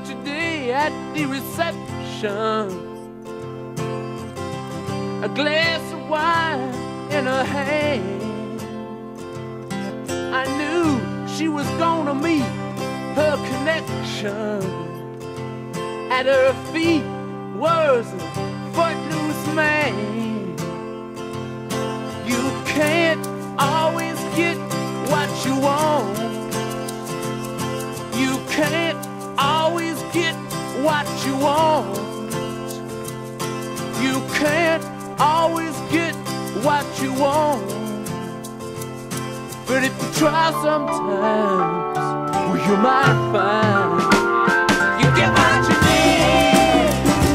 today at the reception, a glass of wine in her hand. I knew she was gonna meet her connection. At her feet was a footloose man. You can't always get what you want. You can't always get what you want. You can't always get what you want. But if you try sometimes, well, you might find you get what you need.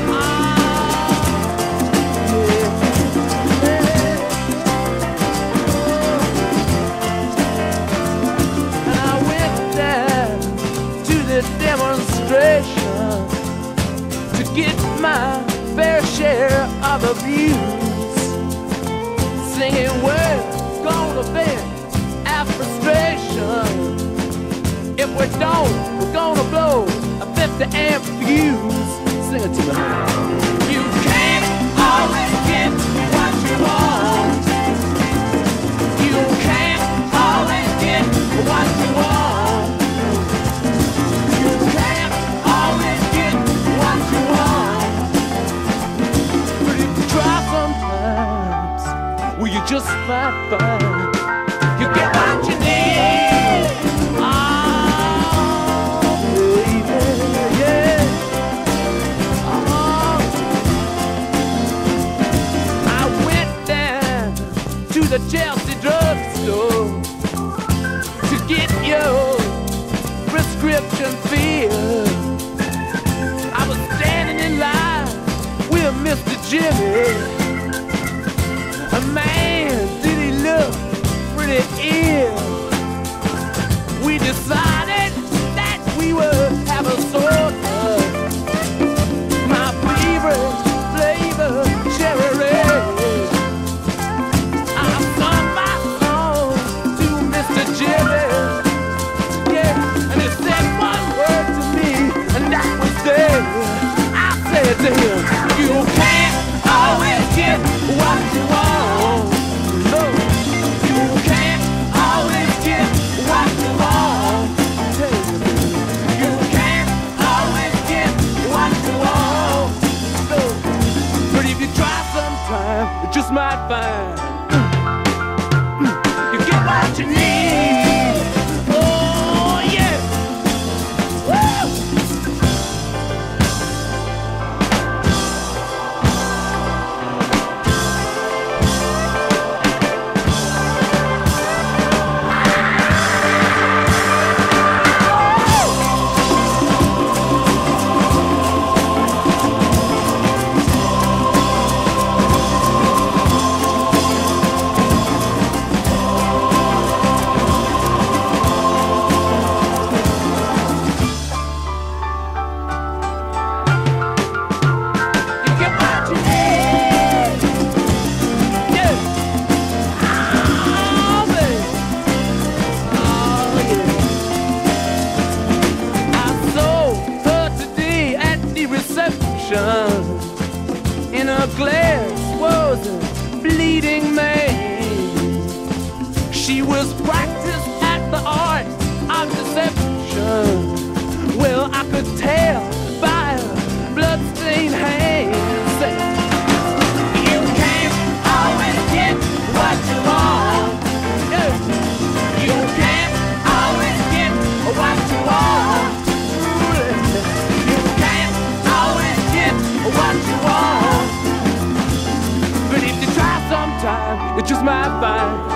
And I went down to the demonstration to get my fair share of abuse, singing we're gonna vent our frustration. If we don't, we're gonna blow a 50 amp fuse. Sing it to me. You can't always get what you want. You can't always get what you want. You can't always get what you want. But if you try sometimes, well, you just might find you get what you need. Oh, baby, yeah. Oh. I went down to the Chelsea drugstore to get your prescription filled. I was standing in line with Mr. Jimmy. A man, did he look pretty ill. We decided that we would have a soda. My favorite flavor, cherry red. I sung my song to Mr. Jimmy. Yeah, and he said one word to me, and that was there. I said to him, you can't always get what you want. No, you can't always get what you want. You can't always get what you want. No, but if you try sometime, you just might find you get what you need. Oh yeah. Woo! In her glass was a bleeding man. She was practiced at the art of deception. Well, I could tell by her bloodstained hands that you can't always get what you want. You can't always get what you want. You can't always get what you want. But if you try sometime, you just might find